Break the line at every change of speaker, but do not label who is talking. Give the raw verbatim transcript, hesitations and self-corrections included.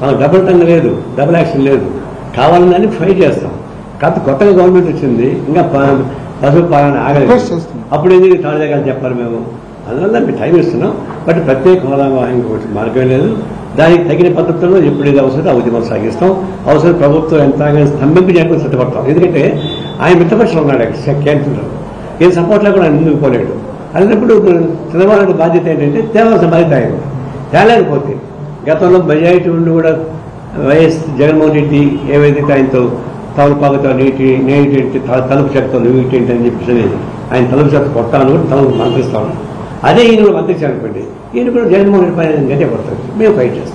మనకు double tongue లేదు, double action లేదు. కావాలని ఫైట్ చేస్తాం. కాకపోతే కొత్తగా గవర్నమెంట్ వచ్చింది, ఇంకా పశువు పాలన ఆగలేదు. అప్పుడు ఎందుకు తాజాగా చెప్పాలి మేము? అందువల్ల మేము టైం ఇస్తున్నాం. బట్ ప్రత్యేక హోదా ఇంకొకటి మార్గం లేదు. దానికి తగిన పద్ధతుల్లో ఎప్పుడు ఏది అవసరం ఆ ఉద్యమం సాగిస్తాం. అవసరం ప్రభుత్వం ఎంత స్తంభింపజేయడానికి సిద్ధపడతాం. ఎందుకంటే ఆయన మిత్రపక్షంలో ఉన్నాడు కేంద్రంలో, ఏం సపోర్ట్లో కూడా ఆయన ముందుకు పోలేడు. అన్నప్పుడు చంద్రబాబు నాయుడు బాధ్యత ఏంటంటే తేవాల్సిన బాధ్యత ఆయన తేలేకపోతే. గతంలో మెజారిటీ ఉండి కూడా వైఎస్ జగన్మోహన్ రెడ్డి ఏవైతే ఆయనతో తలుపాకుతో నీటి నేటి తలుపు చెక్కతో నీటి ఏంటి అని చెప్పేసి అనేది ఆయన తలుపు చెక్క కొట్టాను కూడా తలుపు మంత్రిస్తాను. అదే ఈయన కూడా మంత్రించాలనుకోండి, ఈయన కూడా జగన్మోహన్ రెడ్డి పైన గట్టే పడుతుంది. మేము ఫైట్ చేస్తాం.